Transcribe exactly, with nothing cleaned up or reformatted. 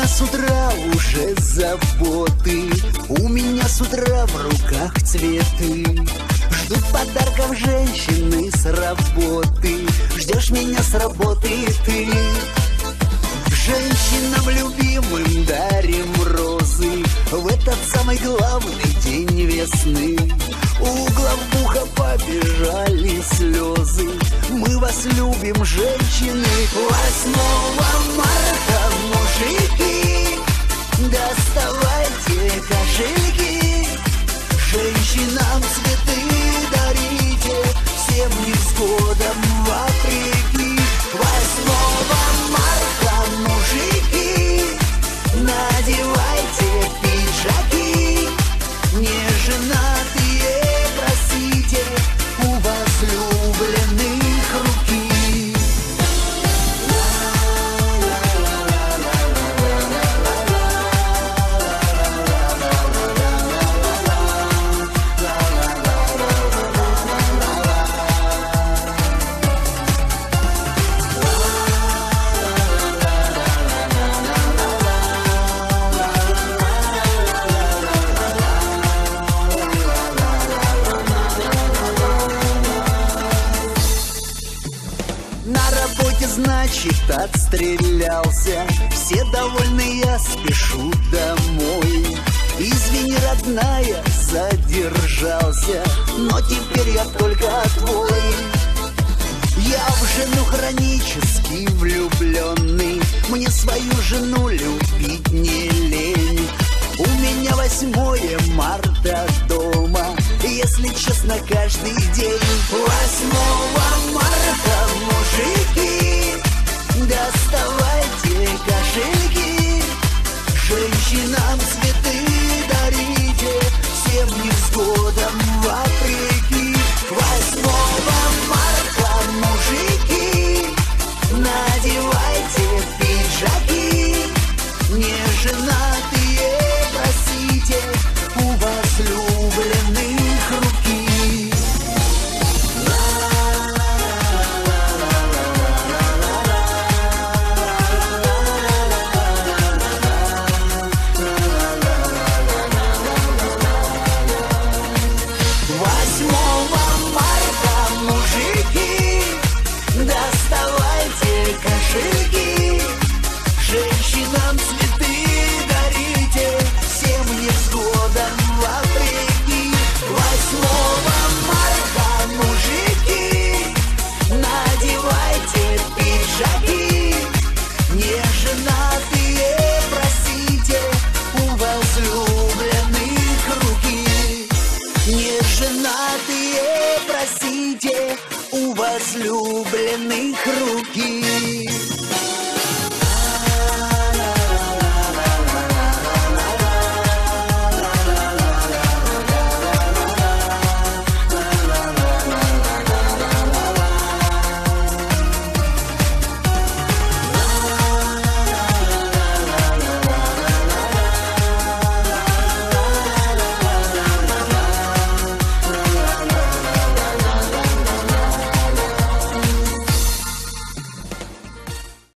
меня с утра уже заботы, у меня с утра в руках цветы. Ждут подарков женщины с работы, ждешь меня с работы ты. Женщинам любимым дарим розы в этот самый главный день весны. У главбуха побежали слезы, мы вас любим, женщины. Восьмого марта, мужики, доставайте кошельки, женщинам цветы дарите, всем невзгодам вопреки. Восьмого марта, мужики, надевайте пиджаки, неженатые просите у возлюбленных руки. Значит, отстрелялся, все довольны, я спешу домой. Извини, родная, задержался, но теперь я только твой. Я в жену хронически влюбленный, мне свою жену любить не лень. У меня восьмое марта дома, если честно, каждый день. Восьмого марта, мужики, доставайте кошельки, женщинам цветы дарите, всем невзгодам вокруг.